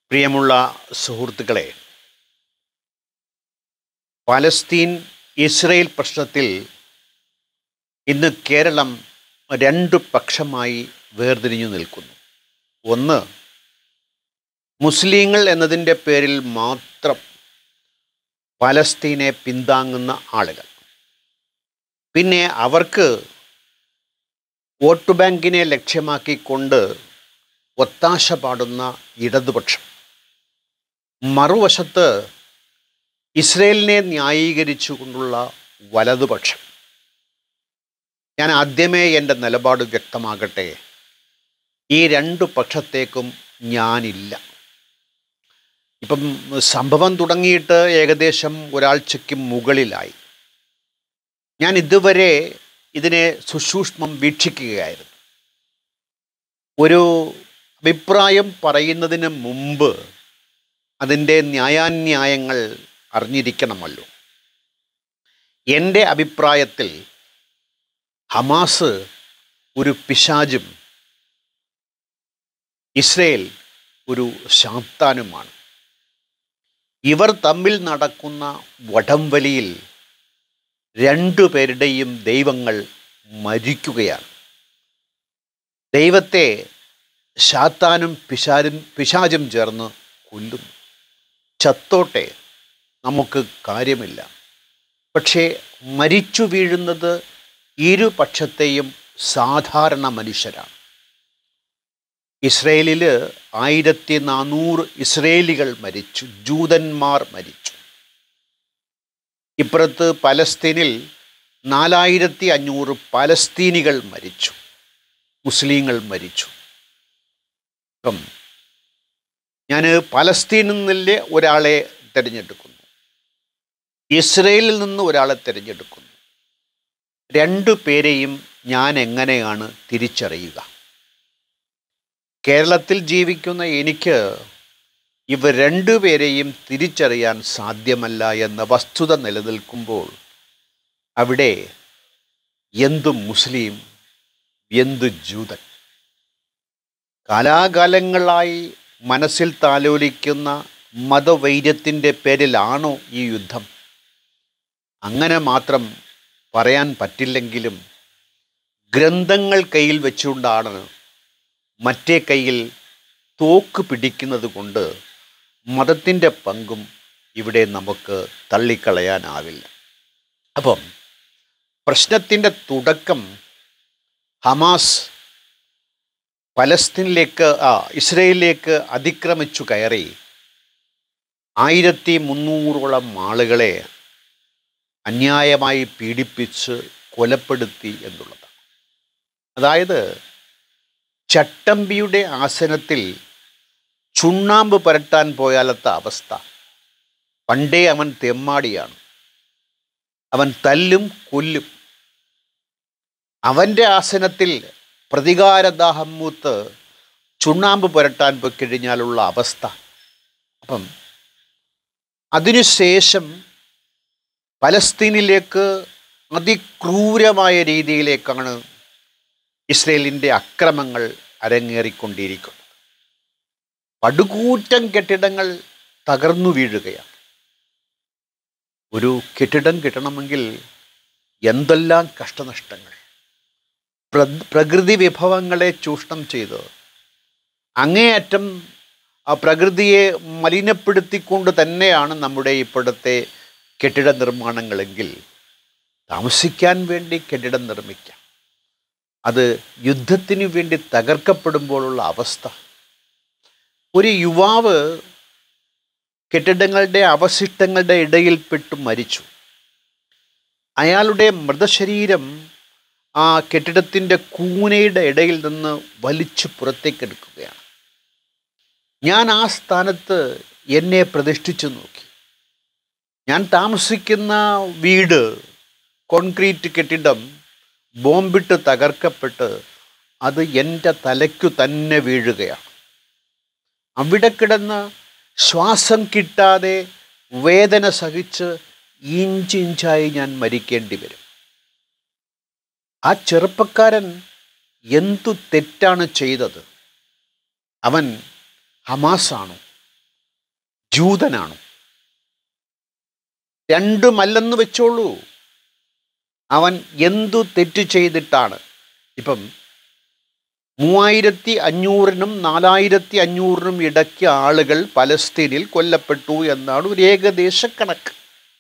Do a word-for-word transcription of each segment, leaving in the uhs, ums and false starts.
പ്രിയമുള്ള സുഹൃത്തുക്കളെ, Palestine Israel പ്രശ്നത്തിൽ ഇന്ന് കേരളം രണ്ടു പക്ഷമായി വേർതിരിഞ്ഞു നിൽക്കുന്നു. ഒന്ന്, മുസ്ലിങ്ങൾ എന്നതിൻ്റെ പേരിൽ മാത്രം പലസ്തീനെ പിന്താങ്ങുന്ന ആളുകൾ. പിന്നെ അവർക്ക് വോട്ട് ബാങ്കിനെ ലക്ഷ്യമാക്കിക്കൊണ്ട് ഒത്താശ പാടുന്ന ഇടതുപക്ഷം. മറുവശത്ത് ഇസ്രയേലിനെ ന്യായീകരിച്ചുകൊണ്ടുള്ള വലതുപക്ഷം. ഞാൻ ആദ്യമേ എൻ്റെ നിലപാട് വ്യക്തമാകട്ടെ, ഈ രണ്ടു പക്ഷത്തേക്കും ഞാനില്ല. ഇപ്പം സംഭവം തുടങ്ങിയിട്ട് ഏകദേശം ഒരാഴ്ചയ്ക്ക് മുകളിലായി. ഞാൻ ഇതുവരെ ഇതിനെ സുസൂക്ഷ്മം വീക്ഷിക്കുകയായിരുന്നു. ഒരു അഭിപ്രായം പറയുന്നതിന് മുമ്പ് അതിൻ്റെ ന്യായാന്യായങ്ങൾ അറിഞ്ഞിരിക്കണമല്ലോ. എൻ്റെ അഭിപ്രായത്തിൽ ഹമാസ് ഒരു പിശാചും ഇസ്രയേൽ ഒരു ശാത്താനുമാണ്. ഇവർ തമ്മിൽ നടക്കുന്ന വടംവലിയിൽ രണ്ടുപേരുടെയും ദൈവങ്ങൾ മരിക്കുകയാണ്. ദൈവത്തെ ശാത്താനും പിശാരും പിശാചും ചേർന്ന് കൊല്ലുന്നു. ചത്തോട്ടെ, നമുക്ക് കാര്യമില്ല. പക്ഷേ മരിച്ചു വീഴുന്നത് ഇരുപക്ഷത്തെയും സാധാരണ മനുഷ്യരാണ്. ഇസ്രയേലിൽ ആയിരത്തി നാനൂറ് ഇസ്രയേലികൾ മരിച്ചു, ജൂതന്മാർ മരിച്ചു. ഇപ്പുറത്ത് പലസ്തീനിൽ നാലായിരത്തി അഞ്ഞൂറ് പലസ്തീനികൾ മരിച്ചു, മുസ്ലിങ്ങൾ മരിച്ചു. ഇപ്പം ഞാൻ പലസ്തീനിൽ നിന്നിലെ ഒരാളെ തിരഞ്ഞെടുക്കുന്നു, ഇസ്രയേലിൽ നിന്ന് ഒരാളെ തിരഞ്ഞെടുക്കുന്നു. രണ്ടു പേരെയും ഞാൻ എങ്ങനെയാണ് തിരിച്ചറിയുക? കേരളത്തിൽ ജീവിക്കുന്ന എനിക്ക് ഇവ രണ്ടുപേരെയും തിരിച്ചറിയാൻ സാധ്യമല്ല എന്ന വസ്തുത നിലനിൽക്കുമ്പോൾ അവിടെ എന്തു മുസ്ലിം, എന്തു ജൂതൻ? കാലാകാലങ്ങളായി മനസ്സിൽ താലോലിക്കുന്ന മതവൈര്യത്തിൻ്റെ പേരിലാണോ ഈ യുദ്ധം? അങ്ങനെ മാത്രം പറയാൻ പറ്റില്ലെങ്കിലും ഗ്രന്ഥങ്ങൾ കയ്യിൽ വെച്ചുകൊണ്ടാണ് മറ്റേ കയ്യിൽ തോക്ക് പിടിക്കുന്നത് കൊണ്ട് മതത്തിൻ്റെ പങ്കും ഇവിടെ നമുക്ക് തള്ളിക്കളയാനാവില്ല. അപ്പം പ്രശ്നത്തിൻ്റെ തുടക്കം ഹമാസ് പലസ്തീനിലേക്ക് ആ ഇസ്രയേലിലേക്ക് അതിക്രമിച്ചു കയറി ആയിരത്തി മുന്നൂറോളം ആളുകളെ അന്യായമായി പീഡിപ്പിച്ച് കൊലപ്പെടുത്തി എന്നുള്ളതാണ്. അതായത് ചട്ടമ്പിയുടെ ആസനത്തിൽ ചുണ്ണാമ്പ് പുരട്ടാൻ പോയാലത്തെ അവസ്ഥ. പണ്ടേ അവൻ തെമ്മാടിയാണ്, അവൻ തല്ലും കൊല്ലും. അവൻ്റെ ആസനത്തിൽ പ്രതികാരദാഹം മൂത്ത് ചുണ്ണാമ്പ് പുരട്ടാൻ പോയി കഴിഞ്ഞാലുള്ള അവസ്ഥ. അപ്പം അതിനുശേഷം പലസ്തീനിലേക്ക് അതിക്രൂരമായ രീതിയിലേക്കാണ് ഇസ്രയേലിൻ്റെ അക്രമങ്ങൾ അരങ്ങേറിക്കൊണ്ടിരിക്കുന്നത്. പടുകൂറ്റൻ കെട്ടിടങ്ങൾ തകർന്നു വീഴുകയാണ്. ഒരു കെട്ടിടം കിട്ടണമെങ്കിൽ എന്തെല്ലാം കഷ്ടനഷ്ടങ്ങൾ! പ്ര പ്രകൃതി വിഭവങ്ങളെ ചൂഷണം ചെയ്ത് അങ്ങേയറ്റം ആ പ്രകൃതിയെ മലിനപ്പെടുത്തിക്കൊണ്ട് തന്നെയാണ് നമ്മുടെ ഇപ്പോഴത്തെ കെട്ടിട നിർമ്മാണങ്ങളെങ്കിൽ താമസിക്കാൻ വേണ്ടി കെട്ടിടം നിർമ്മിക്കാം. അത് യുദ്ധത്തിന് വേണ്ടി തകർക്കപ്പെടുമ്പോഴുള്ള അവസ്ഥ. ഒരു യുവാവ് കെട്ടിടങ്ങളുടെ അവശിഷ്ടങ്ങളുടെ ഇടയിൽപ്പെട്ട് മരിച്ചു. അയാളുടെ മൃതശരീരം ആ കെട്ടിടത്തിൻ്റെ കൂനയുടെ ഇടയിൽ നിന്ന് വലിച്ചു പുറത്തേക്കെടുക്കുകയാണ്. ഞാൻ ആ സ്ഥാനത്ത് എന്നെ പ്രതിഷ്ഠിച്ചു നോക്കി. ഞാൻ താമസിക്കുന്ന വീട്, കോൺക്രീറ്റ് കെട്ടിടം ബോംബിട്ട് തകർക്കപ്പെട്ട് അത് എൻ്റെ തലയ്ക്കു തന്നെ വീഴുകയാണ്. അവിടെ കിടന്ന് ശ്വാസം കിട്ടാതെ വേദന സഹിച്ച് ഇഞ്ചിഞ്ചായി ഞാൻ മരിക്കേണ്ടി വരും. ആ ചെറുപ്പക്കാരൻ എന്തു തെറ്റാണ് ചെയ്തത്? അവൻ ഹമാസാണോ? ജൂതനാണ്. രണ്ടുമല്ലെന്ന് വെച്ചോളൂ. അവൻ എന്തു തെറ്റ് ചെയ്തിട്ടാണ്? ഇപ്പം മൂവായിരത്തി അഞ്ഞൂറിനും നാലായിരത്തി അഞ്ഞൂറിനും ഇടയ്ക്ക് ആളുകൾ പലസ്തീനിൽ കൊല്ലപ്പെട്ടു എന്നാണ് ഒരു ഏകദേശ കണക്ക്.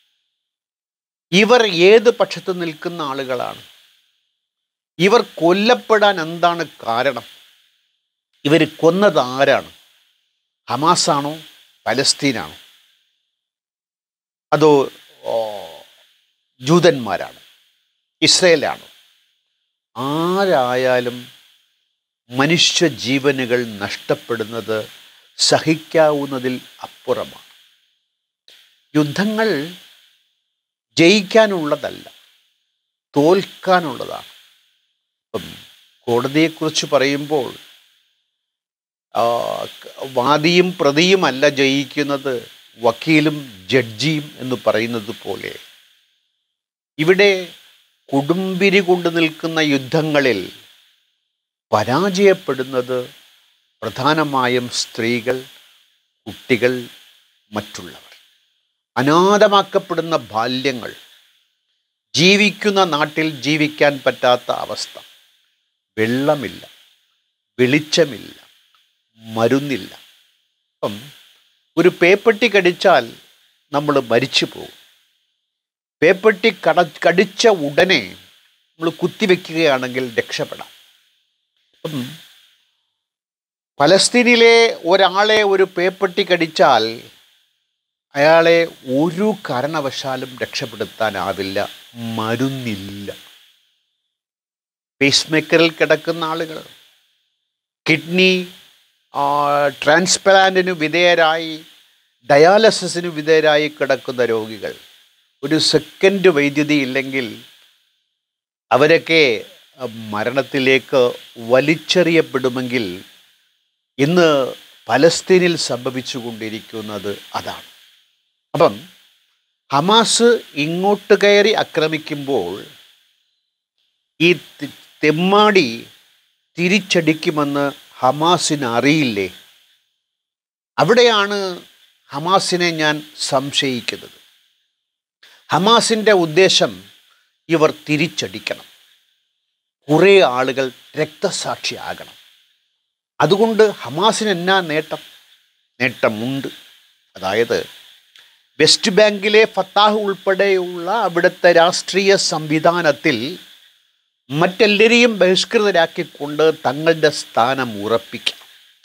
ഇവർ ഏത് പക്ഷത്ത് നിൽക്കുന്ന ആളുകളാണ്? ഇവർ കൊല്ലപ്പെടാൻ എന്താണ് കാരണം? ഇവർ കൊന്നത് ആരാണ്? ഹമാസാണോ പലസ്തീനാണോ അതോ ജൂതന്മാരാണോ ഇസ്രയേലാണോ? ആരായാലും മനുഷ്യജീവനുകൾ നഷ്ടപ്പെടുന്നത് സഹിക്കാവുന്നതിൽ അപ്പുറമാണ്. യുദ്ധങ്ങൾ ജയിക്കാനുള്ളതല്ല, തോൽക്കാനുള്ളതാണ്. ഇപ്പം കോടതിയെക്കുറിച്ച് പറയുമ്പോൾ വാദിയും പ്രതിയുമല്ല ജയിക്കുന്നത്, വക്കീലും ജഡ്ജിയും എന്ന് പറയുന്നത് പോലെ ഇവിടെ കൊടുമ്പിരി കൊണ്ട് നിൽക്കുന്ന യുദ്ധങ്ങളിൽ പരാജയപ്പെടുന്നത് പ്രധാനമായും സ്ത്രീകൾ, കുട്ടികൾ, മറ്റുള്ളവർ. അനാഥമാക്കപ്പെടുന്ന ബാല്യങ്ങൾ, ജീവിക്കുന്ന നാട്ടിൽ ജീവിക്കാൻ പറ്റാത്ത അവസ്ഥ, വെള്ളമില്ല, വെളിച്ചമില്ല, മരുന്നില്ല. അപ്പം ഒരു പേപ്പട്ടി കടിച്ചാൽ നമ്മൾ മരിച്ചു പോകും. പേപ്പട്ടി കട കടിച്ച ഉടനെ നമ്മൾ കുത്തിവെക്കുകയാണെങ്കിൽ രക്ഷപ്പെടാം. അപ്പം പലസ്തീനിലെ ഒരാളെ ഒരു പേപ്പട്ടി കടിച്ചാൽ അയാളെ ഒരു കാരണവശാലും രക്ഷപ്പെടുത്താനാവില്ല, മരുന്നില്ല. പേസ് മേക്കറിൽ കിടക്കുന്ന ആളുകൾ, കിഡ്നി ട്രാൻസ്പ്ലാന്റിന് വിധേയരായി ഡയാലിസിസിന് വിധേയരായി കിടക്കുന്ന രോഗികൾ, ഒരു സെക്കൻഡ് വൈദ്യുതി ഇല്ലെങ്കിൽ അവരൊക്കെ മരണത്തിലേക്ക് വലിച്ചെറിയപ്പെടുമെങ്കിൽ ഇന്ന് പലസ്തീനിൽ സംഭവിച്ചു കൊണ്ടിരിക്കുന്നത് അതാണ്. അപ്പം ഹമാസ് ഇങ്ങോട്ട് കയറി ആക്രമിക്കുമ്പോൾ ഈ തെമ്മാടി തിരിച്ചടിക്കുമെന്ന് ഹമാസിന് അറിയില്ലേ? അവിടെയാണ് ഹമാസിനെ ഞാൻ സംശയിക്കുന്നത്. ഹമാസിൻ്റെ ഉദ്ദേശം ഇവർ തിരിച്ചടിക്കണം, കുറേ ആളുകൾ രക്തസാക്ഷിയാകണം. അതുകൊണ്ട് ഹമാസിന് എന്നാ നേട്ടം? നേട്ടമുണ്ട്. അതായത് വെസ്റ്റ് ബാങ്കിലെ ഫത്താഹ് ഉൾപ്പെടെയുള്ള അവിടുത്തെ രാഷ്ട്രീയ സംവിധാനത്തിൽ മറ്റെല്ലാവരെയും ബഹിഷ്കൃതരാക്കിക്കൊണ്ട് തങ്ങളുടെ സ്ഥാനം ഉറപ്പിക്കാം.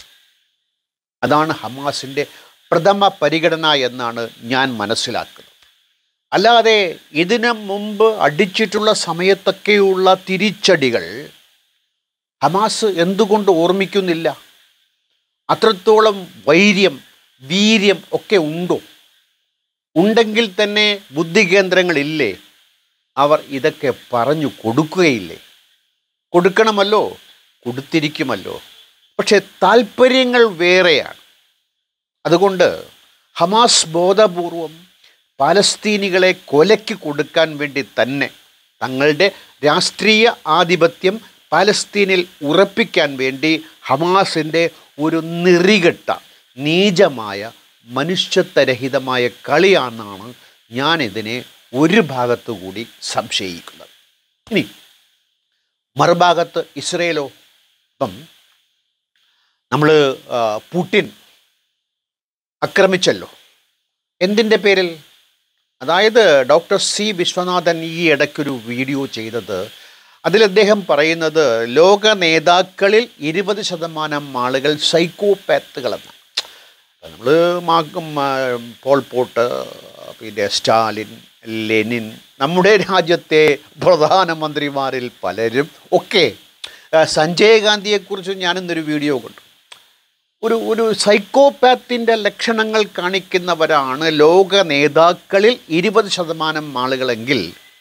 അതാണ് ഹമാസിൻ്റെ പ്രഥമ പരിഗണന എന്നാണ് ഞാൻ മനസ്സിലാക്കുന്നത്. അല്ലാതെ ഇതിനു മുമ്പ് അടിച്ചിട്ടുള്ള സമയത്തൊക്കെയുള്ള തിരിച്ചടികൾ ഹമാസ് എന്തുകൊണ്ട് ഓർമ്മിക്കുന്നില്ല? അത്രത്തോളം വൈര്യം, വീര്യം ഒക്കെ ഉണ്ടോ? ഉണ്ടെങ്കിൽ തന്നെ ബുദ്ധികേന്ദ്രങ്ങളില്ലേ? അവർ ഇതൊക്കെ പറഞ്ഞു കൊടുക്കുകയില്ലേ? കൊടുക്കണമല്ലോ, കൊടുത്തിരിക്കുമല്ലോ. പക്ഷെ താല്പര്യങ്ങൾ വേറെയാണ്. അതുകൊണ്ട് ഹമാസ് ബോധപൂർവം പാലസ്തീനികളെ കൊലയ്ക്ക് കൊടുക്കാൻ വേണ്ടി തന്നെ തങ്ങളുടെ രാഷ്ട്രീയ ആധിപത്യം പാലസ്തീനിൽ ഉറപ്പിക്കാൻ വേണ്ടി ഹമാസിൻ്റെ ഒരു നിറികെട്ട നീചമായ മനുഷ്യത്വരഹിതമായ കളിയാണെന്നാണ് ഞാനിതിനെ ഒരു ഭാഗത്തു കൂടി സംശയിക്കുന്നത്. ഇനി മറുഭാഗത്ത് ഇസ്രയേലോ? ഇപ്പം നമ്മൾ പുടിൻ ആക്രമിച്ചല്ലോ. എന്തിൻ്റെ പേരിൽ? അതായത് ഡോക്ടർ സി വിശ്വനാഥൻ ഈ ഇടയ്ക്കൊരു വീഡിയോ ചെയ്തത്, അതിൽ അദ്ദേഹം പറയുന്നത് ലോക നേതാക്കളിൽ ഇരുപത് ശതമാനം ആളുകൾ സൈക്കോപാത്തുകളെന്ന്. നമ്മൾ മാക്കും പോൾ പോട്ട്, പിന്നെ സ്റ്റാലിൻ, ലെനിൻ, നമ്മുടെ രാജ്യത്തെ പ്രധാനമന്ത്രിമാരിൽ പലരും ഒക്കെ, സഞ്ജയ് ഗാന്ധിയെക്കുറിച്ച് ഞാനിന്നൊരു വീഡിയോ കണ്ടു. ഒരു ഒരു സൈക്കോപാത്തിൻ്റെ ലക്ഷണങ്ങൾ കാണിക്കുന്നവരാണ് ലോക നേതാക്കളിൽ ഇരുപത് ശതമാനം ആളുകളെങ്കിൽ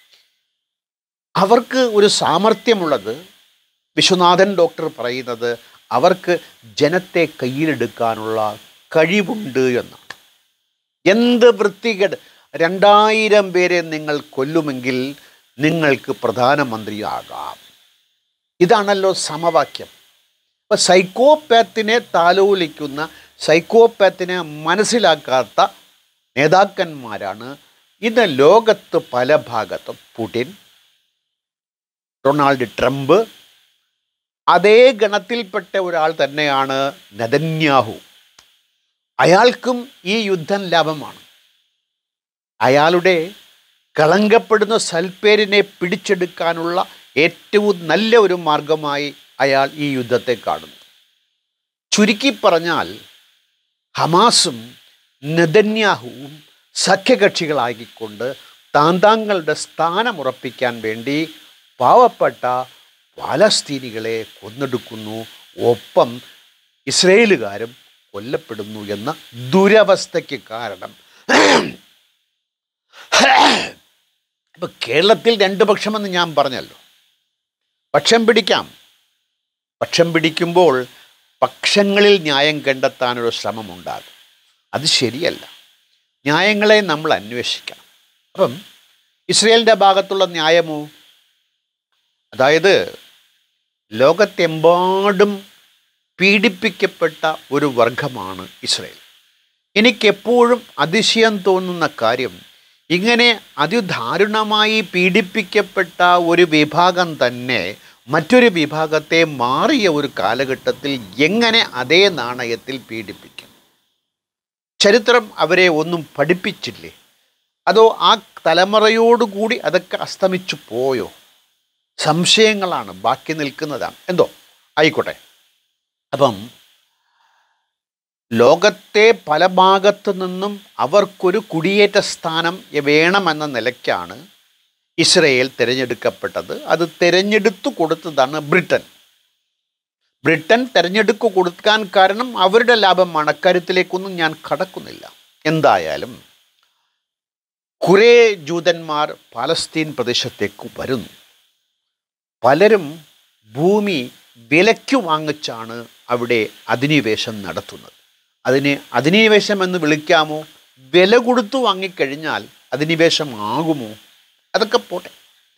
അവർക്ക് ഒരു സാമർഥ്യമുള്ളത്, വിശ്വനാഥൻ ഡോക്ടർ പറയുന്നത്, അവർക്ക് ജനത്തെ കയ്യിലെടുക്കാനുള്ള കഴിവുണ്ട് എന്നാണ്. എന്ത് വൃത്തികേട്! രണ്ടായിരം പേരെ നിങ്ങൾ കൊല്ലുമെങ്കിൽ നിങ്ങൾക്ക് പ്രധാനമന്ത്രിയാകാം. ഇതാണല്ലോ സമവാക്യം. അപ്പോൾ സൈക്കോപാത്തിനെ താലോലിക്കുന്ന, സൈക്കോപാത്തിനെ മനസ്സിലാക്കാത്ത നേതാക്കന്മാരാണ് ഇന്ന് ലോകത്ത് പല ഭാഗത്തും. പുടിൻ, ഡൊണാൾഡ് ട്രംപ്, അതേ ഗണത്തിൽപ്പെട്ട ഒരാൾ തന്നെയാണ് നെതന്യാഹു. അയാൾക്കും ഈ യുദ്ധം ലാഭമാണ്. അയാളുടെ കളങ്കപ്പെടുന്ന സൽപ്പേരിനെ പിടിച്ചെടുക്കാനുള്ള ഏറ്റവും നല്ല ഒരു മാർഗമായി അയാൾ ഈ യുദ്ധത്തെ കാണുന്നു. ചുരുക്കി പറഞ്ഞാൽ ഹമാസും നെതന്യാഹുവും സഖ്യകക്ഷികളാക്കിക്കൊണ്ട് താന്താങ്ങളുടെ സ്ഥാനമുറപ്പിക്കാൻ വേണ്ടി പാവപ്പെട്ട പാലസ്തീനികളെ കൊന്നെടുക്കുന്നു. ഒപ്പം ഇസ്രയേലുകാരും കൊല്ലപ്പെടുന്നു എന്ന ദുരവസ്ഥയ്ക്ക് കാരണം. ഇപ്പം കേരളത്തിൽ രണ്ട് പക്ഷമെന്ന് ഞാൻ പറഞ്ഞല്ലോ. പക്ഷം പിടിക്കാം. പക്ഷം പിടിക്കുമ്പോൾ പക്ഷങ്ങളിൽ ന്യായം കണ്ടെത്താനൊരു ശ്രമമുണ്ടാകും. അത് ശരിയല്ല. ന്യായങ്ങളെ നമ്മൾ അന്വേഷിക്കണം. അപ്പം ഇസ്രയേലിൻ്റെ ഭാഗത്തുള്ള ന്യായമോ, അതായത് ലോകത്തെമ്പാടും പീഡിപ്പിക്കപ്പെട്ട ഒരു വർഗമാണ് ഇസ്രയേൽ. എനിക്കെപ്പോഴും അതിശയം തോന്നുന്ന കാര്യം, ഇങ്ങനെ അതിദാരുണമായി പീഡിപ്പിക്കപ്പെട്ട ഒരു വിഭാഗം തന്നെ മറ്റൊരു വിഭാഗത്തെ മാറിയ ഒരു കാലഘട്ടത്തിൽ എങ്ങനെ അതേ നാണയത്തിൽ പീഡിപ്പിക്കും? ചരിത്രം അവരെ ഒന്നും പഠിപ്പിച്ചില്ലേ? അതോ ആ തലമുറയോടുകൂടി അതൊക്കെ അസ്തമിച്ചു പോയോ? സംശയങ്ങളാണ് ബാക്കി നിൽക്കുന്നതാണ്. എന്തോ ആയിക്കോട്ടെ. അപ്പം ലോകത്തെ പല ഭാഗത്തു നിന്നും അവർക്കൊരു കുടിയേറ്റ സ്ഥാനം വേണമെന്ന നിലയ്ക്കാണ് ഇസ്രയേൽ തിരഞ്ഞെടുക്കപ്പെട്ടത്. അത് തിരഞ്ഞെടുത്തു കൊടുത്തതാണ് ബ്രിട്ടൻ. ബ്രിട്ടൻ തിരഞ്ഞെടുക്കു കൊടുക്കാൻ കാരണം അവരുടെ ലാഭമാണ്. അക്കാര്യത്തിലേക്കൊന്നും ഞാൻ കടക്കുന്നില്ല. എന്തായാലും കുറേ ജൂതന്മാർ പാലസ്തീൻ പ്രദേശത്തേക്ക് വരുന്നു. പലരും ഭൂമി വിലയ്ക്ക് വാങ്ങിച്ചാണ് അവിടെ അധിനിവേശം നടത്തുന്നത്. അതിനെ അധിനിവേശം എന്ന് വിളിക്കാമോ? വില കൊടുത്തു വാങ്ങിക്കഴിഞ്ഞാൽ അധിനിവേശമാകുമോ? അതൊക്കെ പോട്ടെ.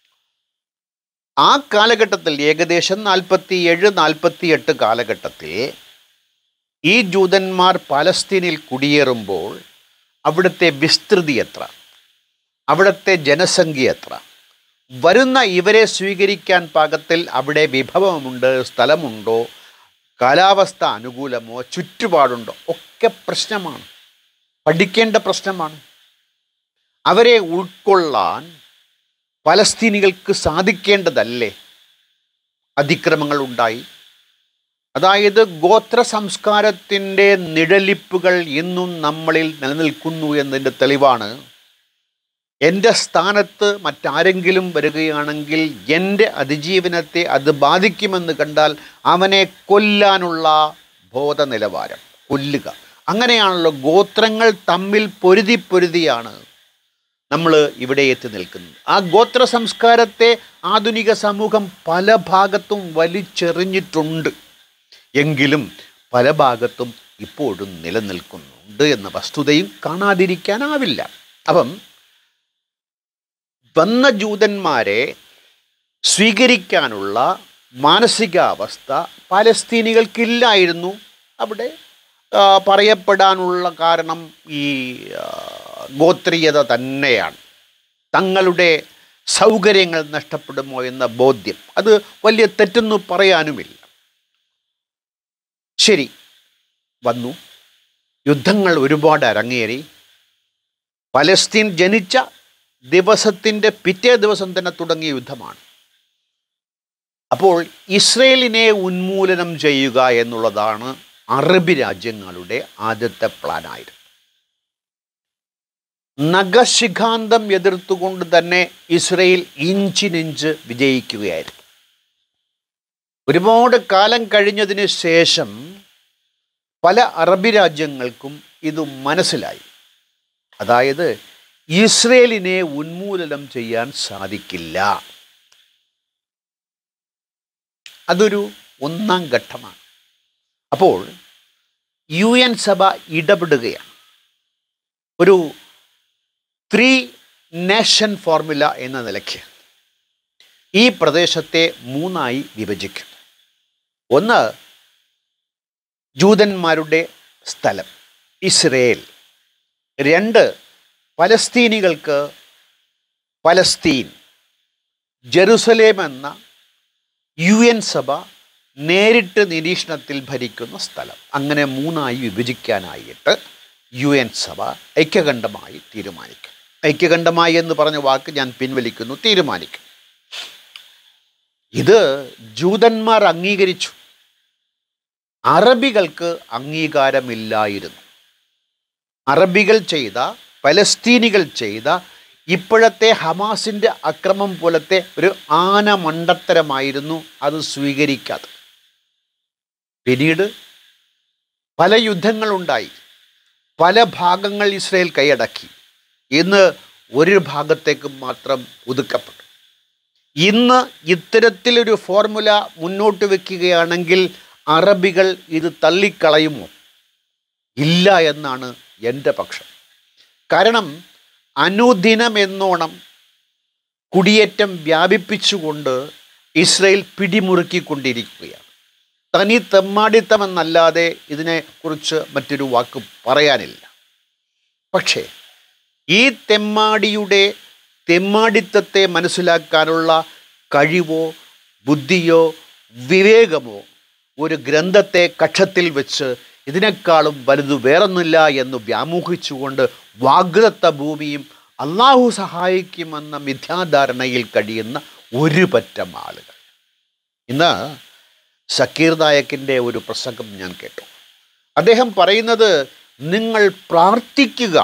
ആ കാലഘട്ടത്തിൽ ഏകദേശം നാൽപ്പത്തി ഏഴ് നാൽപ്പത്തി എട്ട് കാലഘട്ടത്തിൽ ഈ ജൂതന്മാർ പാലസ്തീനിൽ കുടിയേറുമ്പോൾ അവിടുത്തെ വിസ്തൃതി എത്ര, അവിടുത്തെ ജനസംഖ്യ എത്ര, വരുന്ന ഇവരെ സ്വീകരിക്കാൻ പാകത്തിൽ അവിടെ വിഭവമുണ്ട്, സ്ഥലമുണ്ടോ, കാലാവസ്ഥ അനുകൂലമോ, ചുറ്റുപാടുണ്ടോ, ഒക്കെ പ്രശ്നമാണ്, പഠിക്കേണ്ട പ്രശ്നമാണ്. അവരെ ഉൾക്കൊള്ളാൻ പലസ്തീനികൾക്ക് സാധിക്കേണ്ടതല്ലേ? അതിക്രമങ്ങൾ ഉണ്ടായി. അതായത് ഗോത്ര സംസ്കാരത്തിൻ്റെ നിഴലിപ്പുകൾ ഇന്നും നമ്മളിൽ നിലനിൽക്കുന്നു എന്നതിൻ്റെ തെളിവാണ്. എൻ്റെ സ്ഥാനത്ത് മറ്റാരെങ്കിലും വരികയാണെങ്കിൽ എൻ്റെ അതിജീവനത്തെ അത് ബാധിക്കുമെന്ന് കണ്ടാൽ അവനെ കൊല്ലാനുള്ള ബോധ നിലവാരം, കൊല്ലുക. അങ്ങനെയാണല്ലോ ഗോത്രങ്ങൾ തമ്മിൽ പൊരുതി പൊരുതിയാണ് നമ്മൾ ഇവിടെ എത്തി നിൽക്കുന്നത്. ആ ഗോത്ര സംസ്കാരത്തെ ആധുനിക സമൂഹം പല ഭാഗത്തും വലിച്ചെറിഞ്ഞിട്ടുണ്ട്. എങ്കിലും പല ഭാഗത്തും ഇപ്പോഴും നിലനിൽക്കുന്നുണ്ട് എന്ന വസ്തുതയും കാണാതിരിക്കാനാവില്ല. അപ്പം വന്ന ജൂതന്മാരെ സ്വീകരിക്കാനുള്ള മാനസികാവസ്ഥ പാലസ്തീനികൾക്കില്ലായിരുന്നു. അവിടെ പറയപ്പെടാനുള്ള കാരണം ഈ ഗോത്രീയത തന്നെയാണ്. തങ്ങളുടെ സൗകര്യങ്ങൾ നഷ്ടപ്പെടുമോ എന്ന ബോധ്യം, അത് വലിയ തെറ്റൊന്നും പറയാനുമില്ല. ശരി, വന്നു. യുദ്ധങ്ങൾ ഒരുപാട് അരങ്ങേറി. പലസ്തീൻ ജനിച്ച ദിവസത്തിൻ്റെ പിറ്റേ ദിവസം തന്നെ തുടങ്ങിയ യുദ്ധമാണ്. അപ്പോൾ ഇസ്രയേലിനെ ഉന്മൂലനം ചെയ്യുക എന്നുള്ളതാണ് അറബി രാജ്യങ്ങളുടെ ആദ്യത്തെ പ്ലാനായിരുന്നു. നഖശിഖാന്തം എതിർത്തുകൊണ്ട് തന്നെ ഇസ്രയേൽ ഇഞ്ചിനിഞ്ച് വിജയിക്കുകയായിരുന്നു. ഒരുപാട് കാലം കഴിഞ്ഞതിന് ശേഷം പല അറബി രാജ്യങ്ങൾക്കും ഇത് മനസ്സിലായി. അതായത് ഇസ്രയേലിനെ ഉന്മൂലനം ചെയ്യാൻ സാധിക്കില്ല. അതൊരു ഒന്നാം ഘട്ടമാണ്. അപ്പോൾ യു എൻ സഭ ഇടപെടുകയാണ്. ഒരു ത്രീ നേഷൻ ഫോർമുല എന്ന നിലയ്ക്ക് ഈ പ്രദേശത്തെ മൂന്നായി വിഭജിക്കും. ഒന്ന് ജൂതന്മാരുടെ സ്ഥലം ഇസ്രയേൽ. രണ്ട്, പലസ്തീനികൾക്ക് പലസ്തീൻ. ജെറുസലേം എന്ന യു എൻ സഭ നേരിട്ട് നിരീക്ഷണത്തിൽ ഭരിക്കുന്ന സ്ഥലം. അങ്ങനെ മൂന്നായി വിഭജിക്കാനായിട്ട് യു എൻ സഭ ഐക്യകണ്ഠമായി തീരുമാനിക്കും. ഐക്യകണ്ഠമായി എന്ന് പറഞ്ഞ വാക്ക് ഞാൻ പിൻവലിക്കുന്നു, തീരുമാനിക്കും. ഇത് ജൂതന്മാർ അംഗീകരിച്ചു, അറബികൾക്ക് അംഗീകാരമില്ലായിരുന്നു. അറബികൾ ചെയ്ത, പലസ്തീനികൾ ചെയ്ത ഇപ്പോഴത്തെ ഹമാസിൻ്റെ അക്രമം പോലത്തെ ഒരു ആന മണ്ടത്തരമായിരുന്നു അത് സ്വീകരിക്കാതെ. പിന്നീട് പല യുദ്ധങ്ങളുണ്ടായി, പല ഭാഗങ്ങൾ ഇസ്രയേൽ കൈയടക്കി. ഇന്ന് ഒരു ഭാഗത്തേക്ക് മാത്രം ഒതുക്കപ്പെട്ടു. ഇന്ന് ഇത്തരത്തിലൊരു ഫോർമുല മുന്നോട്ട് വയ്ക്കുകയാണെങ്കിൽ അറബികൾ ഇത് തള്ളിക്കളയുമോ? ഇല്ല എന്നാണ് എൻ്റെ പക്ഷം. കാരണം അനുദിനമെന്നോണം കുടിയേറ്റം വ്യാപിപ്പിച്ചുകൊണ്ട് ഇസ്രയേൽ പിടിമുറുക്കിക്കൊണ്ടിരിക്കുകയാണ്. തനി തെമ്മാടിത്തമെന്നല്ലാതെ ഇതിനെക്കുറിച്ച് മറ്റൊരു വാക്ക് പറയാനില്ല. പക്ഷേ ഈ തെമ്മാടിയുടെ തെമ്മാടിത്തത്തെ മനസ്സിലാക്കാനുള്ള കഴിവോ ബുദ്ധിയോ വിവേകമോ ഒരു ഗ്രന്ഥത്തെ കക്ഷത്തിൽ വെച്ച് ഇതിനേക്കാളും വലുത് വേറൊന്നില്ല എന്ന് വ്യാമോഹിച്ചുകൊണ്ട് വാഗ്ദത്ത ഭൂമിയും അള്ളാഹു സഹായിക്കുമെന്ന മിഥ്യാധാരണയിൽ കഴിയുന്ന ഒരു പറ്റം ആളുകൾ. ഇന്ന് സക്കീർ നായക്കിൻ്റെ ഒരു പ്രസംഗം ഞാൻ കേട്ടു. അദ്ദേഹം പറയുന്നത്, നിങ്ങൾ പ്രാർത്ഥിക്കുക,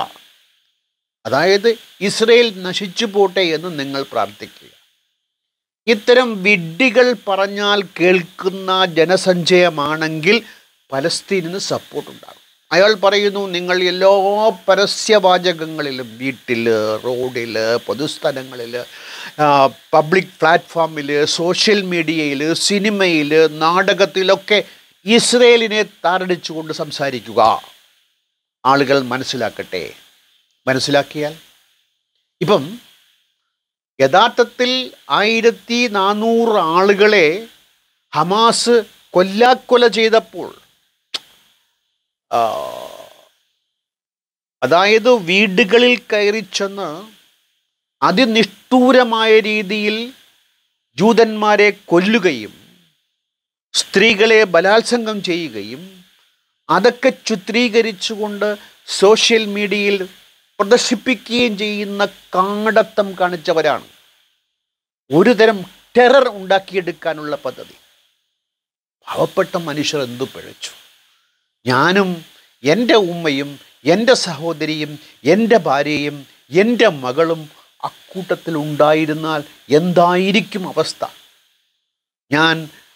അതായത് ഇസ്രയേൽ നശിച്ചു പോട്ടെ എന്ന് നിങ്ങൾ പ്രാർത്ഥിക്കുക. ഇത്തരം വിഡ്ഢികൾ പറഞ്ഞാൽ കേൾക്കുന്ന ജനസഞ്ചയമാണെങ്കിൽ പലസ്തീനിന് സപ്പോർട്ടുണ്ടാകും. അയാൾ പറയുന്നു, നിങ്ങൾ എല്ലാ പരസ്യവാചകങ്ങളിലും, വീട്ടിൽ, റോഡിൽ, പൊതുസ്ഥലങ്ങളിൽ, പബ്ലിക് പ്ലാറ്റ്ഫോമിൽ, സോഷ്യൽ മീഡിയയിൽ, സിനിമയിൽ, നാടകത്തിലൊക്കെ ഇസ്രയേലിനെ താറടിച്ചുകൊണ്ട് സംസാരിക്കുക. ആളുകൾ മനസ്സിലാക്കട്ടെ. മനസ്സിലാക്കിയാൽ ഇപ്പം യഥാർത്ഥത്തിൽ ആയിരത്തി നാനൂറ് ആളുകളെ ഹമാസ് കൊല്ലാക്കൊല ചെയ്തപ്പോൾ, അതായത് വീടുകളിൽ കയറി ചെന്ന് അതിനിഷ്ഠൂരമായ രീതിയിൽ ജൂതന്മാരെ കൊല്ലുകയും സ്ത്രീകളെ ബലാത്സംഗം ചെയ്യുകയും അതൊക്കെ ചിത്രീകരിച്ചുകൊണ്ട് സോഷ്യൽ മീഡിയയിൽ പ്രദർശിപ്പിക്കുകയും ചെയ്യുന്ന കാടത്തം കാണിച്ചവരാണ്. ഒരു തരം ടെറർ ഉണ്ടാക്കിയെടുക്കാനുള്ള പദ്ധതി. പാവപ്പെട്ട മനുഷ്യർ എന്തു പിഴച്ചു. ഞാനും എൻ്റെ ഉമ്മയും എൻ്റെ സഹോദരിയും എൻ്റെ ഭാര്യയും എൻ്റെ മകളും അക്കൂട്ടത്തിൽ ഉണ്ടായിരുന്നാൽ എന്തായിരിക്കും അവസ്ഥ? ഞാൻ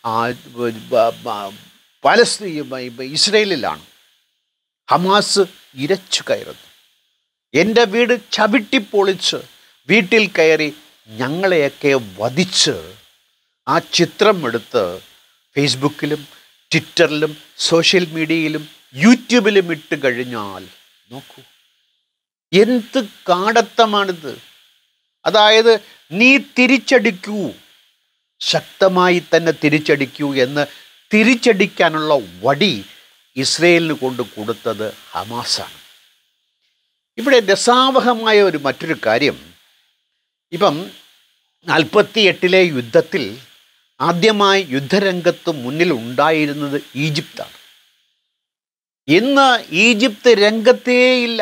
പലസ്തീൻ ഇസ്രയേലിലാണ്. ഹമാസ് ഇരച്ചു കയറുന്നു. എൻ്റെ വീട് ചവിട്ടിപ്പൊളിച്ച് വീട്ടിൽ കയറി ഞങ്ങളെയൊക്കെ വധിച്ച് ആ ചിത്രം എടുത്ത് ഫേസ്ബുക്കിലും ട്വിറ്ററിലും സോഷ്യൽ മീഡിയയിലും യൂട്യൂബിലും ഇട്ട് കഴിഞ്ഞാൽ നോക്കൂ, എന്ത് കാടത്തമാണിത്. അതായത് നീ തിരിച്ചടിക്കൂ, ശക്തമായി തന്നെ തിരിച്ചടിക്കൂ എന്ന് തിരിച്ചടിക്കാനുള്ള വടി ഇസ്രയേലിന് കൊണ്ട് കൊടുത്തത് ഹമാസാണ്. ഇവിടെ രസാവഹമായ ഒരു മറ്റൊരു കാര്യം, ഇപ്പം നാൽപ്പത്തി എട്ടിലെ യുദ്ധത്തിൽ ആദ്യമായി യുദ്ധരംഗത്ത് മുന്നിൽ ഉണ്ടായിരുന്നത് ഈജിപ്താണ്. ഇന്ന് ഈജിപ്ത് രംഗത്തേയില്ല.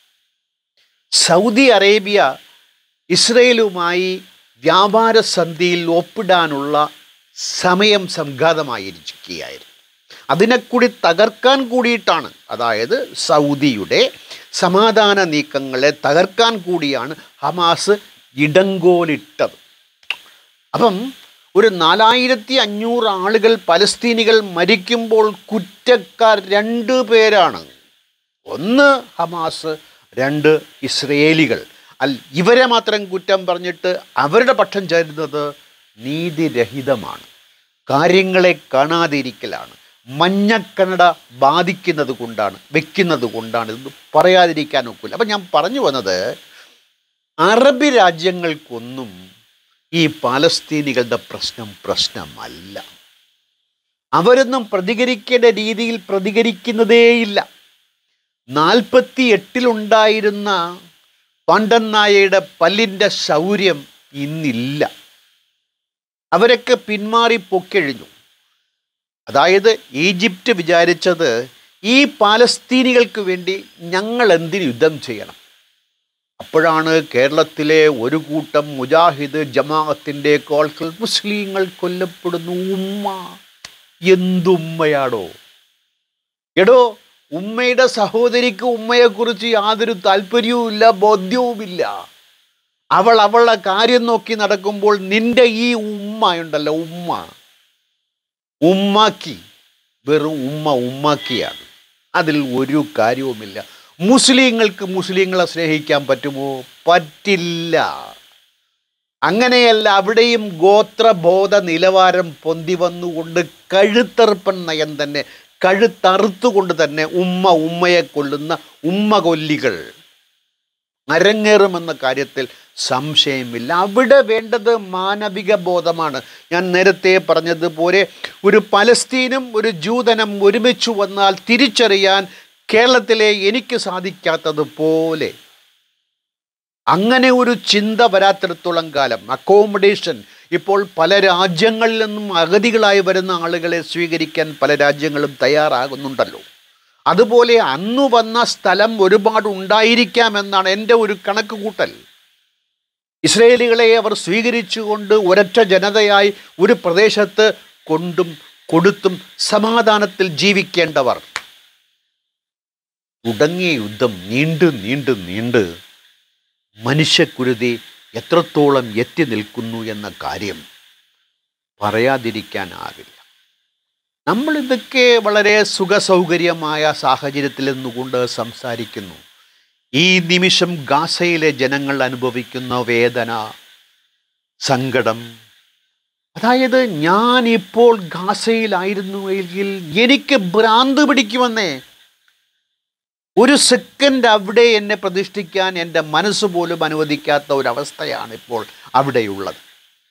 സൗദി അറേബ്യ ഇസ്രയേലുമായി വ്യാപാര സന്ധിയിൽ ഒപ്പിടാനുള്ള സമയം സംഘാതമായിരിക്കുകയായിരുന്നു. അതിനെക്കൂടി തകർക്കാൻ കൂടിയിട്ടാണ്, അതായത് സൗദിയുടെ സമാധാന നീക്കങ്ങളെ തകർക്കാൻ കൂടിയാണ് ഹമാസ് ഇടങ്കോലിട്ടത്. അപ്പം ഒരു നാലായിരത്തി അഞ്ഞൂറ് ആളുകൾ പലസ്തീനികൾ മരിക്കുമ്പോൾ കുറ്റക്കാർ രണ്ട് പേരാണ്. ഒന്ന് ഹമാസ്, രണ്ട് ഇസ്രയേലികൾ. അൽ ഇവരെ മാത്രം കുറ്റം പറഞ്ഞിട്ട് അവരുടെ പക്ഷം ചേരുന്നത് നീതിരഹിതമാണ്, കാര്യങ്ങളെ കാണാതിരിക്കലാണ്, മഞ്ഞക്കണ്ണട ബാധിക്കുന്നത് കൊണ്ടാണ്, വെക്കുന്നത് കൊണ്ടാണ്. ഇത് പറയാതിരിക്കാൻ ഒക്കില്ല. അപ്പം ഞാൻ പറഞ്ഞു വന്നത്, അറബി രാജ്യങ്ങൾക്കൊന്നും ഈ പാലസ്തീനികളുടെ പ്രശ്നം പ്രശ്നമല്ല. അവരൊന്നും പ്രതികരിക്കേണ്ട രീതിയിൽ പ്രതികരിക്കുന്നതേയില്ല. നാൽപ്പത്തി എട്ടിലുണ്ടായിരുന്ന പാണ്ഡൻ നായയുടെ പല്ലിൻ്റെ ശൗര്യം ഇന്നില്ല. അവരൊക്കെ പിന്മാറി പൊക്കഴിഞ്ഞു. അതായത് ഈജിപ്റ്റ് വിചാരിച്ചത് ഈ പാലസ്തീനികൾക്ക് വേണ്ടി ഞങ്ങൾ എന്തിന് യുദ്ധം ചെയ്യണം. അപ്പോഴാണ് കേരളത്തിലെ ഒരു കൂട്ടം മുജാഹിദ് ജമാഅത്തിൻ്റെ കോൾകൾ മുസ്ലിങ്ങൾ കൊല്ലപ്പെടുന്നു. ഉമ്മ എന്തുമ്മയാടോ? എടോ, ഉമ്മയുടെ സഹോദരിക്ക് ഉമ്മയെക്കുറിച്ച് യാതൊരു താല്പര്യവുമില്ല, ബോധ്യവുമില്ല. അവൾ അവളുടെ കാര്യം നോക്കി നടക്കുമ്പോൾ നിന്റെ ഈ ഉമ്മയുണ്ടല്ലോ, ഉമ്മ ഉമ്മാക്കി വെറും ഉമ്മ ഉമ്മാക്കിയാണ്. അതിൽ ഒരു കാര്യവുമില്ല. മുസ്ലിങ്ങൾക്ക് മുസ്ലിങ്ങളെ സ്നേഹിക്കാൻ പറ്റുമോ? പറ്റില്ല. അങ്ങനെയല്ല, അവിടെയും ഗോത്രബോധ നിലവാരം പൊന്തി വന്നുകൊണ്ട് കഴുത്തറുപ്പൻ നയം തന്നെ, കഴുത്തറുത്തുകൊണ്ട് തന്നെ ഉമ്മ ഉമ്മയെ കൊല്ലുന്ന ഉമ്മ കൊല്ലികൾ അരങ്ങേറുമെന്ന കാര്യത്തിൽ സംശയമില്ല. അവിടെ വേണ്ടത് മാനവിക ബോധമാണ്. ഞാൻ നേരത്തെ പറഞ്ഞതുപോലെ ഒരു പലസ്തീനും ഒരു ജൂതനും ഒരുമിച്ച് വന്നാൽ തിരിച്ചറിയാൻ കേരളത്തിലെ എനിക്ക് സാധിക്കാത്തതുപോലെ അങ്ങനെ ഒരു ചിന്ത വരാത്തിടത്തോളം കാലം അക്കോമഡേഷൻ, ഇപ്പോൾ പല രാജ്യങ്ങളിൽ നിന്നും അഗതികളായി വരുന്ന ആളുകളെ സ്വീകരിക്കാൻ പല രാജ്യങ്ങളും തയ്യാറാകുന്നുണ്ടല്ലോ. അതുപോലെ അന്നു വന്ന സ്ഥലം ഒരുപാട് ഉണ്ടായിരിക്കാമെന്നാണ് എൻ്റെ ഒരു കണക്ക് കൂട്ടൽ. ഇസ്രയേലികളെ അവർ സ്വീകരിച്ചുകൊണ്ട് ഒരൊറ്റ ജനതയായി ഒരു പ്രദേശത്ത് കൊണ്ടും കൊടുത്തും സമാധാനത്തിൽ ജീവിക്കേണ്ടവർ. തുടങ്ങിയ യുദ്ധം നീണ്ട് നീണ്ട് നീണ്ട് മനുഷ്യക്കുരുതി എത്രത്തോളം എത്തി നിൽക്കുന്നു എന്ന കാര്യം പറയാതിരിക്കാനാവില്ല. നമ്മളിതൊക്കെ വളരെ സുഖസൗകര്യമായ സാഹചര്യത്തിൽ നിന്നുകൊണ്ട് സംസാരിക്കുന്നു. ഈ നിമിഷം ഗാസയിലെ ജനങ്ങൾ അനുഭവിക്കുന്ന വേദന, സങ്കടം, അതായത് ഞാനിപ്പോൾ ഗാസയിലായിരുന്നുവെങ്കിൽ എനിക്ക് ഭ്രാന്ത് പിടിക്കുമെന്നേ. ഒരു സെക്കൻഡ് അവിടെ എന്നെ പ്രതിഷ്ഠിക്കാൻ എൻ്റെ മനസ്സ് പോലും അനുവദിക്കാത്ത ഒരവസ്ഥയാണ് ഇപ്പോൾ അവിടെയുള്ളത്.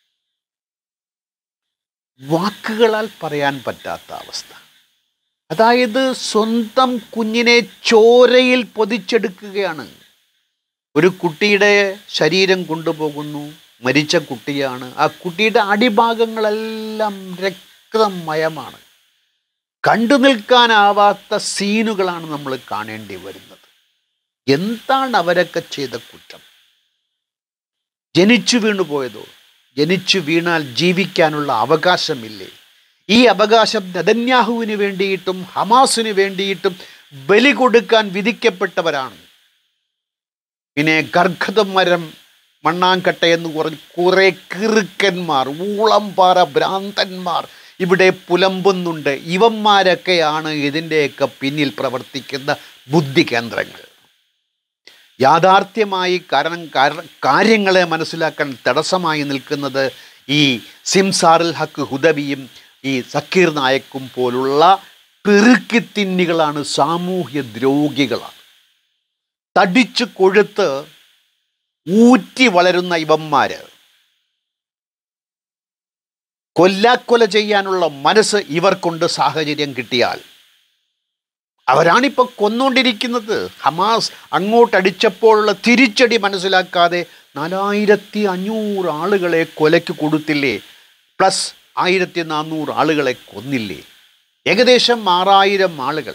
വാക്കുകളാൽ പറയാൻ പറ്റാത്ത അവസ്ഥ. അതായത് സ്വന്തം കുഞ്ഞിനെ ചോരയിൽ പൊതിച്ചെടുക്കുകയാണ്. ഒരു കുട്ടിയുടെ ശരീരം കൊണ്ടുപോകുന്നു, മരിച്ച കുട്ടിയാണ്. ആ കുട്ടിയുടെ അടിഭാഗങ്ങളെല്ലാം രക്തമയമാണ്. കണ്ടു നിൽക്കാനാവാത്ത സീനുകളാണ് നമ്മൾ കാണേണ്ടി വരുന്നത്. എന്താണ് അവരൊക്കെ ചെയ്ത കുറ്റം? ജനിച്ചു വീണു പോയതോ? ജനിച്ചു വീണാൽ ജീവിക്കാനുള്ള അവകാശമില്ലേ? ഈ അവകാശം നെതന്യാഹുവിന് വേണ്ടിയിട്ടും ഹമാസിന് വേണ്ടിയിട്ടും ബലി കൊടുക്കാൻ വിധിക്കപ്പെട്ടവരാണ്. പിന്നെ കർഖദം മരം മണ്ണാങ്കട്ട എന്ന് പറഞ്ഞ് കുറേ കിറുക്കന്മാർ, ഊളംപാറ ഭ്രാന്തന്മാർ ഇവിടെ പുലമ്പുന്നുണ്ട്. ഇവന്മാരൊക്കെയാണ് ഇതിൻ്റെയൊക്കെ പിന്നിൽ പ്രവർത്തിക്കുന്ന ബുദ്ധി കേന്ദ്രങ്ങൾ. യാഥാർത്ഥ്യമായി കാരണം കാര്യങ്ങളെ മനസ്സിലാക്കാൻ തടസ്സമായി നിൽക്കുന്നത് ഈ സിംസാറുൽ ഹക്ക് ഹുദവിയും ഈ സക്കീർ നായക്കും പോലുള്ള പെറുക്കിത്തിന്നികളാണ്, സാമൂഹ്യ ദ്രോഹികളാണ്. തടിച്ചു കൊഴുത്ത് ഊറ്റി വളരുന്ന ഇവന്മാർ കൊല്ലാക്കൊല ചെയ്യാനുള്ള മനസ്സ് ഇവർക്കൊണ്ട് സാഹചര്യം കിട്ടിയാൽ അവരാണിപ്പോൾ കൊന്നുകൊണ്ടിരിക്കുന്നത്. ഹമാസ് അങ്ങോട്ടടിച്ചപ്പോഴുള്ള തിരിച്ചടി മനസ്സിലാക്കാതെ നാലായിരത്തി അഞ്ഞൂറ് ആളുകളെ കൊലയ്ക്ക് കൊടുത്തില്ലേ, പ്ലസ് ആയിരത്തി നാനൂറ് ആളുകളെ കൊന്നില്ലേ, ഏകദേശം ആറായിരം ആളുകൾ.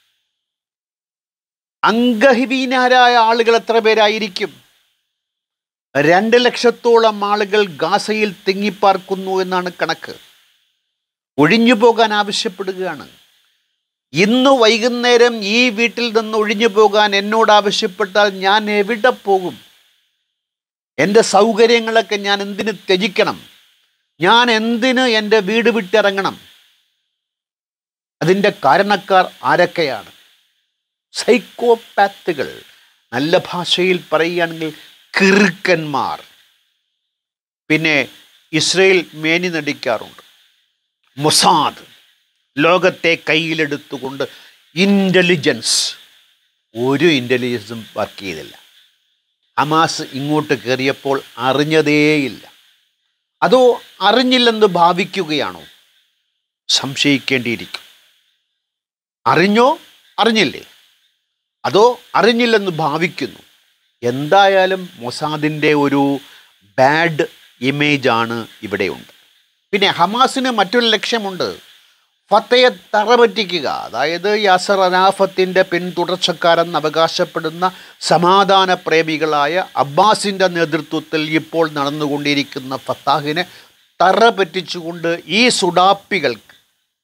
അംഗഹീനരായ ആളുകൾ എത്ര പേരായിരിക്കും? രണ്ട് ലക്ഷത്തോളം ആളുകൾ ഗാസയിൽ തിങ്ങിപ്പാർക്കുന്നു എന്നാണ് കണക്ക്. ഒഴിഞ്ഞു പോകാൻ ആവശ്യപ്പെടുകയാണ്. ഇന്ന് വൈകുന്നേരം ഈ വീട്ടിൽ നിന്ന് ഒഴിഞ്ഞു പോകാൻ എന്നോട് ആവശ്യപ്പെട്ടാൽ ഞാൻ എവിടെ പോകും? എൻ്റെ സൗകര്യങ്ങളൊക്കെ ഞാൻ എന്തിന് ത്യജിക്കണം? ഞാൻ എന്തിന് എൻ്റെ വീട് വിട്ടിറങ്ങണം? അതിൻ്റെ കാരണക്കാർ ആരൊക്കെയാണ്? സൈക്കോപാത്തുകൾ. നല്ല ഭാഷയിൽ പറയുകയാണെങ്കിൽ കിറുക്കന്മാർ. പിന്നെ ഇസ്രയേൽ മേനി നടിക്കാറുണ്ട്. മൊസാദ് ലോകത്തെ കയ്യിലെടുത്തുകൊണ്ട് ഇൻ്റലിജൻസ്, ഒരു ഇൻ്റലിജൻസും വർക്ക് ചെയ്തില്ല. ഹമാസ് ഇങ്ങോട്ട് കയറിയപ്പോൾ അറിഞ്ഞതേയില്ല. അതോ അറിഞ്ഞില്ലെന്ന് ഭാവിക്കുകയാണോ? സംശയിക്കേണ്ടിയിരിക്കും. അറിഞ്ഞോ അറിഞ്ഞില്ലേ? അതോ അറിഞ്ഞില്ലെന്ന് ഭാവിക്കുന്നു. എന്തായാലും മൊസാദിൻ്റെ ഒരു ബാഡ് ഇമേജാണ് ഇവിടെയുണ്ട്. പിന്നെ ഹമാസിന് മറ്റൊരു ലക്ഷ്യമുണ്ട്, ഫത്തയെ തറപറ്റിക്കുക. അതായത് യാസർ അറാഫത്തിൻ്റെ പിന്തുടർച്ചക്കാരെന്ന് അവകാശപ്പെടുന്ന സമാധാന പ്രേമികളായ അബ്ബാസിൻ്റെ നേതൃത്വത്തിൽ ഇപ്പോൾ നടന്നുകൊണ്ടിരിക്കുന്ന ഫത്താഹിനെ തറപറ്റിച്ചുകൊണ്ട് ഈ സുഡാപ്പികൾക്ക്,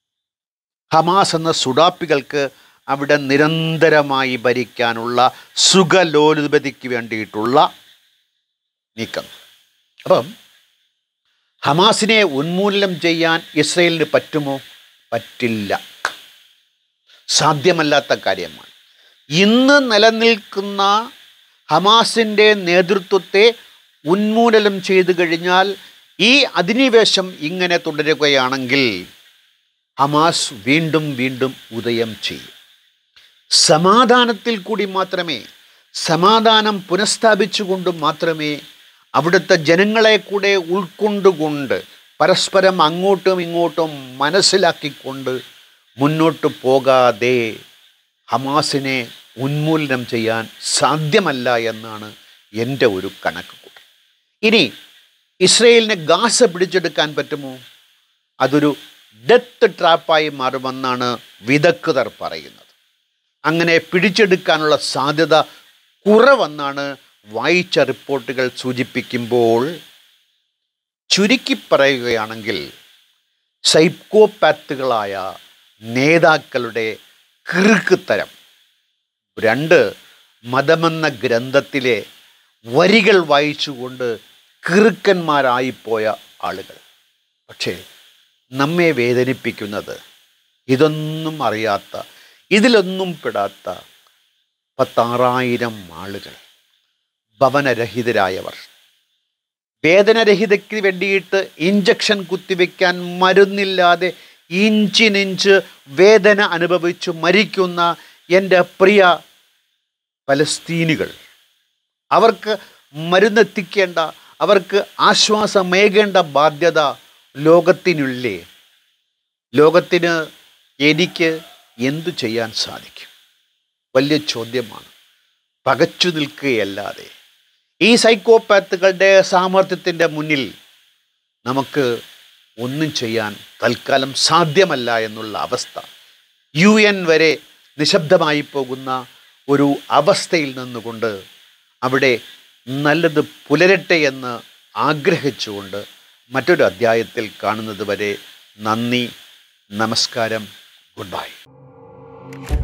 ഹമാസ് എന്ന സുഡാപ്പികൾക്ക് അവിടെ നിരന്തരമായി ഭരിക്കാനുള്ള സുഖലോലുപതിക്ക് വേണ്ടിയിട്ടുള്ള നീക്കം. അപ്പം ഹമാസിനെ ഉന്മൂലനം ചെയ്യാൻ ഇസ്രയേലിന് പറ്റുമോ? പറ്റില്ല, സാധ്യമല്ലാത്ത കാര്യമാണ്. ഇന്ന് നിലനിൽക്കുന്ന ഹമാസിൻ്റെ നേതൃത്വത്തെ ഉന്മൂലനം ചെയ്തു കഴിഞ്ഞാൽ ഈ അധിനിവേശം ഇങ്ങനെ തുടരുകയാണെങ്കിൽ ഹമാസ് വീണ്ടും വീണ്ടും ഉദയം ചെയ്യും. സമാധാനത്തിൽ കൂടി മാത്രമേ, സമാധാനം പുനഃസ്ഥാപിച്ചുകൊണ്ട് മാത്രമേ, അവിടുത്തെ ജനങ്ങളെ കൂടെ ഉൾക്കൊണ്ടുകൊണ്ട് പരസ്പരം അങ്ങോട്ടും ഇങ്ങോട്ടും മനസ്സിലാക്കിക്കൊണ്ട് മുന്നോട്ട് പോകാതെ ഹമാസിനെ ഉന്മൂലനം ചെയ്യാൻ സാധ്യമല്ല എന്നാണ് എൻ്റെ ഒരു കണക്ക് കൂട്ടൽ. ഇനി ഇസ്രയേലിനെ ഗാസ പിടിച്ചെടുക്കാൻ പറ്റുമോ? അതൊരു ഡെത്ത് ട്രാപ്പായി മാറുമെന്നാണ് വിദഗ്ധർ പറയുന്നത്. അങ്ങനെ പിടിച്ചെടുക്കാനുള്ള സാധ്യത കുറവെന്നാണ് വായിച്ച റിപ്പോർട്ടുകൾ സൂചിപ്പിക്കുമ്പോൾ, ചുരുക്കി പറയുകയാണെങ്കിൽ സൈക്കോപാത്തുകളായ നേതാക്കളുടെ കിറുക്കുത്തരം, രണ്ട് മതമെന്ന ഗ്രന്ഥത്തിലെ വരികൾ വായിച്ചുകൊണ്ട് കിറുക്കന്മാരായിപ്പോയ ആളുകൾ. പക്ഷേ നമ്മെ വേദനിപ്പിക്കുന്നത് ഇതൊന്നും അറിയാത്ത, ഇതിലൊന്നും പെടാത്ത പത്താറായിരം ആളുകൾ, ഭവനരഹിതരായവർ, വേദനരഹിതയ്ക്ക് വേണ്ടിയിട്ട് ഇഞ്ചക്ഷൻ കുത്തിവെക്കാൻ മരുന്നില്ലാതെ ഇഞ്ചിനിഞ്ച് വേദന അനുഭവിച്ചു മരിക്കുന്ന എൻ്റെ പ്രിയ പലസ്തീനികൾ, അവർക്ക് മരുന്നെത്തിക്കേണ്ട, അവർക്ക് ആശ്വാസമേകേണ്ട ബാധ്യത ലോകത്തിനുള്ളിലെ. ലോകത്തിന് എനിക്ക് എന്തു ചെയ്യാൻ സാധിക്കും? വലിയ ചോദ്യമാണ്. പകച്ചു നിൽക്കുകയല്ലാതെ ഈ സൈക്കോപാത്തുകളുടെ സാമർത്ഥ്യത്തിൻ്റെ മുന്നിൽ നമുക്ക് ഒന്നും ചെയ്യാൻ തൽക്കാലം സാധ്യമല്ല എന്നുള്ള അവസ്ഥ, യു എൻ വരെ നിശബ്ദമായി പോകുന്ന ഒരു അവസ്ഥയിൽ നിന്നുകൊണ്ട് അവിടെ നല്ലത് പുലരട്ടെ എന്ന് ആഗ്രഹിച്ചുകൊണ്ട് മറ്റൊരു അധ്യായത്തിൽ കാണുന്നത് വരെ നന്ദി, നമസ്കാരം, ഗുഡ് ബൈ.